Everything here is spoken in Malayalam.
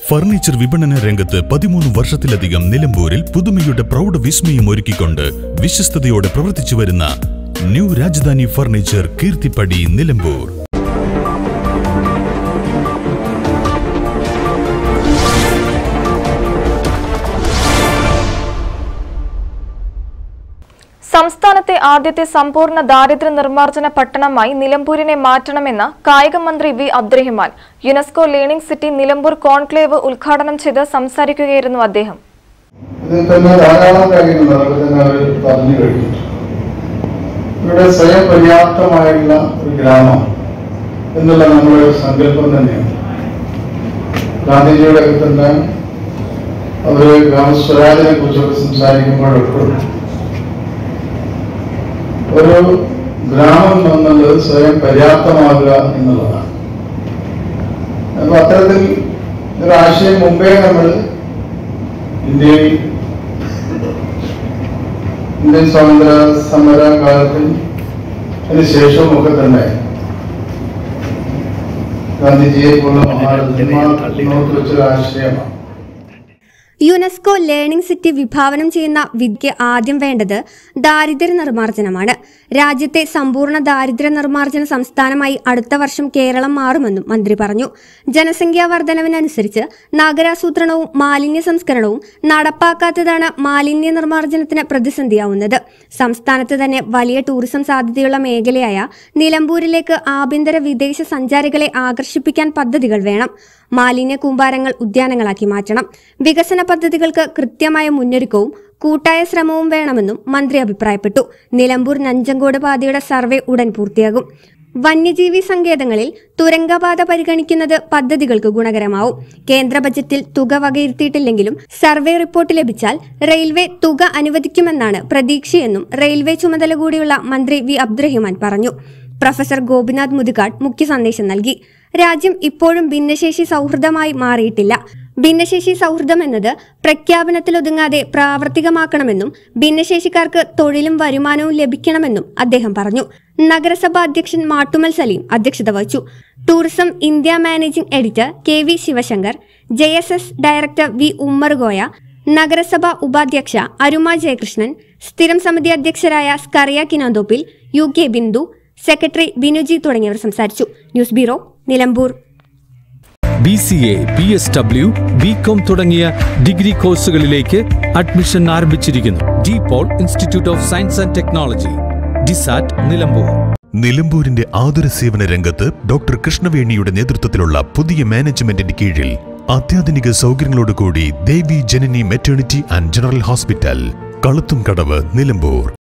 ഫർണിച്ചർ വിപണന രംഗത്ത് 13 വർഷത്തിലധികം നിലമ്പൂരിൽ പുതുമയുടെ പ്രൗഢ വിസ്മയം ഒരുക്കിക്കൊണ്ട് വിശ്വസ്തയോടെ പ്രവർത്തിച്ചു വരുന്ന ന്യൂ രാജധാനി ഫർണിച്ചർ കീർത്തിപ്പടി നിലമ്പൂർ. സംസ്ഥാനത്തെ ആദ്യത്തെ സമ്പൂർണ്ണ ദാരിദ്ര്യ നിർമ്മാർജ്ജന പട്ടണമായി നിലമ്പൂരിനെ മാറ്റണമെന്ന് കായിക മന്ത്രി V Abdurahiman UNESCO learning city Nilambur conclave ഉദ്ഘാടനം ചെയ്ത് സംസാരിക്കുകയായിരുന്നു അദ്ദേഹം. ഇവിടെ സ്വയം പര്യാപ്തമായുള്ള ഒരു ഗ്രാമം എന്നുള്ള നമ്മുടെ സങ്കല്പം തന്നെയാണ്. ഗാന്ധിജിയുടെ തന്നെ അവർ ഗ്രാമസ്വരാജിനെ കുറിച്ചൊക്കെ സംസാരിക്കുമ്പോഴൊക്കെ ഒരു ഗ്രാമം എന്നുള്ളത് സ്വയം പര്യാപ്തമാകുക എന്നുള്ളതാണ്. അപ്പൊ അത്തരത്തിൽ ഒരു ആശയം മുമ്പേ നമ്മൾ ഇന്ത്യൻ സ്വാതന്ത്ര്യ സമര കാലത്തിൽ അതിനുശേഷവും ഒക്കെ തന്നെ ഗാന്ധിജിയെ പോലുള്ള മഹാത്മാക്കൾ വെച്ചൊരു ആശയമാണ്. യുനെസ്കോ ലേണിംഗ് സിറ്റി വിഭാവനം ചെയ്യുന്ന വിദ്യയ്ക്ക് ആദ്യം വേണ്ടത് ദാരിദ്ര്യ നിർമ്മാർജ്ജനമാണ്. രാജ്യത്തെ സമ്പൂർണ്ണ ദാരിദ്ര്യ നിർമ്മാർജ്ജന സംസ്ഥാനമായി അടുത്ത വർഷം കേരളം മാറുമെന്നും മന്ത്രി പറഞ്ഞു. ജനസംഖ്യാ വർധനവിനനുസരിച്ച് നഗരാസൂത്രണവും മാലിന്യ സംസ്കരണവും നടപ്പാക്കാത്തതാണ് മാലിന്യ നിർമ്മാർജ്ജനത്തിന് പ്രതിസന്ധിയാവുന്നത്. സംസ്ഥാനത്ത് തന്നെ വലിയ ടൂറിസം സാധ്യതയുള്ള മേഖലയായ നിലമ്പൂരിലേക്ക് ആഭ്യന്തര വിദേശ സഞ്ചാരികളെ ആകർഷിപ്പിക്കാൻ പദ്ധതികൾ വേണം. മാലിന്യ കൂമ്പാരങ്ങൾ ഉദ്യാനങ്ങളാക്കി മാറ്റണം. വികസന പദ്ധതികൾക്ക് കൃത്യമായ മുന്നൊരുക്കവും കൂട്ടായ ശ്രമവും വേണമെന്നും മന്ത്രി അഭിപ്രായപ്പെട്ടു. നിലമ്പൂർ നഞ്ചങ്കോട് പാതയുടെ സർവേ ഉടൻ പൂർത്തിയാകും. വന്യജീവി സങ്കേതങ്ങളിൽ തുരങ്കപാത പരിഗണിക്കുന്നത് പദ്ധതികൾക്ക് ഗുണകരമാവും. കേന്ദ്ര ബജറ്റിൽ തുക വകയിരുത്തിയിട്ടില്ലെങ്കിലും സർവേ റിപ്പോർട്ട് ലഭിച്ചാൽ റെയിൽവേ തുക അനുവദിക്കുമെന്നാണ് പ്രതീക്ഷയെന്നും റെയിൽവേ ചുമതല കൂടിയുള്ള മന്ത്രി വി അബ്ദുറഹിമാൻ പറഞ്ഞു. പ്രൊഫസർ ഗോപിനാഥ് മുതുകാട് മുഖ്യ സന്ദേശം നൽകി. രാജ്യം ഇപ്പോഴും ഭിന്നശേഷി സൗഹൃദമായി മാറിയിട്ടില്ല. ഭിന്നശേഷി സൗഹൃദം എന്നത് പ്രഖ്യാപനത്തിലൊതുങ്ങാതെ പ്രാവർത്തികമാക്കണമെന്നും ഭിന്നശേഷിക്കാർക്ക് തൊഴിലും വരുമാനവും ലഭിക്കണമെന്നും അദ്ദേഹം പറഞ്ഞു. നഗരസഭാ അധ്യക്ഷൻ മാട്ടുമൽ സലീം അധ്യക്ഷത വഹിച്ചു. Tourism India managing editor K V Sivasankar, JSS director V Ummergoya, നഗരസഭാ ഉപാധ്യക്ഷ അരുമ ജയകൃഷ്ണൻ, സ്ഥിരം സമിതി അധ്യക്ഷരായ സ്കറിയ കിനാന്തോപ്പിൽ, UK ബിന്ദു, സെക്രട്ടറി ബിനുജി തുടങ്ങിയവർ സംസാരിച്ചു. News bureau, Nilambur. BCA, BSW, BCom തുടങ്ങിയ ഡിഗ്രി കോഴ്സുകളിലേക്ക് അഡ്മിഷൻ ആരംഭിച്ചിരിക്കുന്നു. DPOL institute of science and technology, DSAT, Nilambur. നിലമ്പൂരിന്റെ ആതുര സേവന രംഗത്ത് ഡോക്ടർ കൃഷ്ണവേണിയുടെ നേതൃത്വത്തിലുള്ള പുതിയ മാനേജ്മെന്റിന്റെ കീഴിൽ അത്യാധുനിക സൗകര്യങ്ങളോടുകൂടി Devi Janani maternity and general hospital, Kaluthumkadavu, Nilambur.